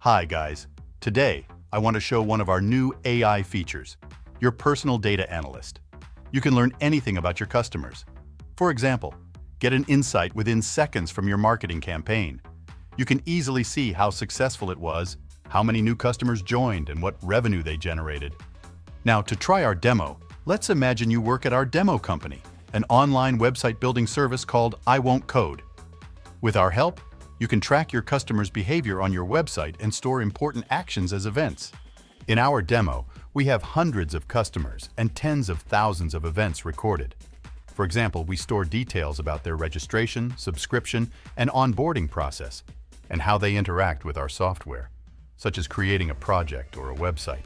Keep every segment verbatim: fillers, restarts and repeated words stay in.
Hi guys, today I want to show one of our new A I features, your personal data analyst. You can learn anything about your customers. For example, get an insight within seconds from your marketing campaign. You can easily see how successful it was, how many new customers joined, and what revenue they generated. Now, to try our demo, let's imagine you work at our demo company, an online website building service called I Won't Code. With our help, you can track your customers' behavior on your website and store important actions as events. In our demo, we have hundreds of customers and tens of thousands of events recorded. For example, we store details about their registration, subscription, and onboarding process, and how they interact with our software, such as creating a project or a website.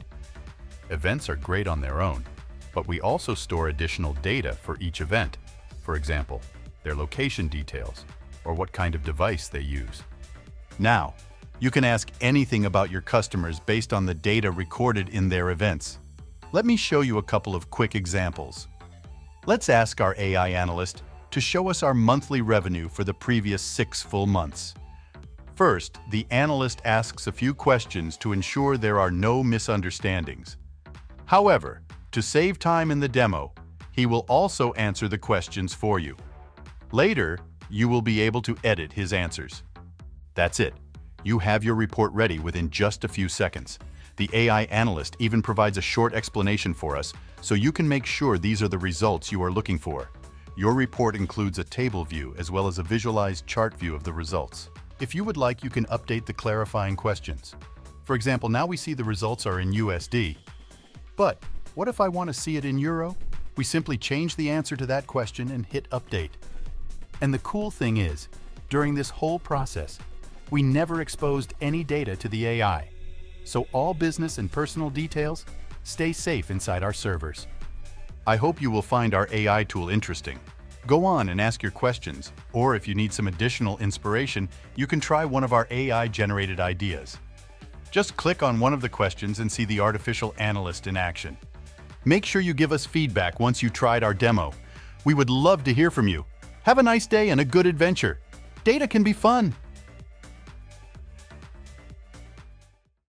Events are great on their own, but we also store additional data for each event. For example, their location details, or what kind of device they use. Now, you can ask anything about your customers based on the data recorded in their events. Let me show you a couple of quick examples. Let's ask our A I analyst to show us our monthly revenue for the previous six full months. First, the analyst asks a few questions to ensure there are no misunderstandings. However, to save time in the demo, he will also answer the questions for you. Later, you will be able to edit his answers. That's it. You have your report ready within just a few seconds. The A I analyst even provides a short explanation for us, so you can make sure these are the results you are looking for. Your report includes a table view as well as a visualized chart view of the results. If you would like, you can update the clarifying questions. For example, now we see the results are in U S D. But what if I want to see it in Euro? We simply change the answer to that question and hit Update. And the cool thing is, during this whole process, we never exposed any data to the A I. So all business and personal details stay safe inside our servers. I hope you will find our A I tool interesting. Go on and ask your questions, or if you need some additional inspiration, you can try one of our A I-generated ideas. Just click on one of the questions and see the artificial analyst in action. Make sure you give us feedback once you tried our demo. We would love to hear from you. Have a nice day and a good adventure. Data can be fun.